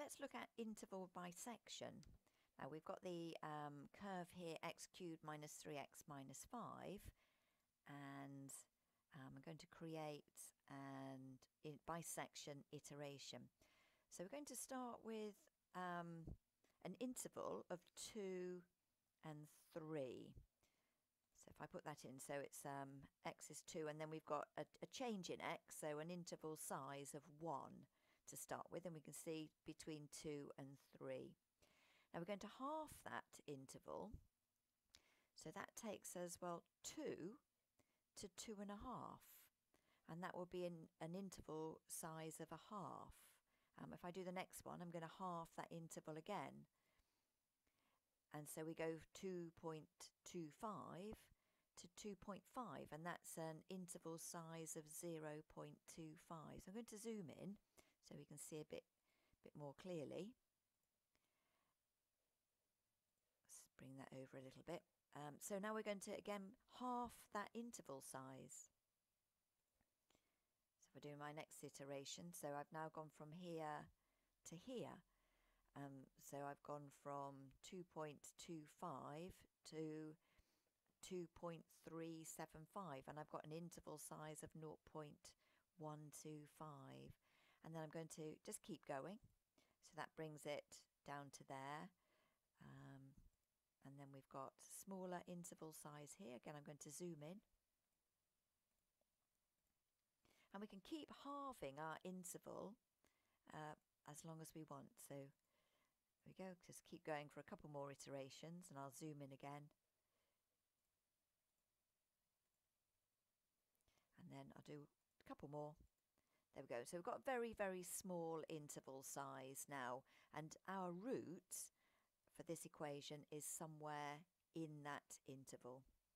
let's look at interval bisection. Now we've got the curve here, x cubed minus 3x minus 5, and I'm going to create an bisection iteration. So we're going to start with an interval of 2 and 3. So if I put that in, so it's x is 2, and then we've got a change in x, so an interval size of 1 to start with, and we can see between 2 and 3. Now we're going to half that interval, so that takes us, well, 2 to 2.5, and that will be an interval size of a half. If I do the next one, I'm going to half that interval again. And so we go 2.25 to 2.5, and that's an interval size of 0.25. So I'm going to zoom in so we can see a bit more clearly. Let's bring that over a little bit. So now we're going to, again, half that interval size. So if I do my next iteration, so I've now gone from here to here. So I've gone from 2.25 to 2.375, and I've got an interval size of 0.125. And then I'm going to just keep going. So that brings it down to there. And then we've got smaller interval size here. Again, I'm going to zoom in. And we can keep halving our interval as long as we want. So there we go. Just keep going for a couple more iterations, and I'll zoom in again. And then I'll do a couple more. There we go. So we've got a very, very small interval size now. And our root for this equation is somewhere in that interval.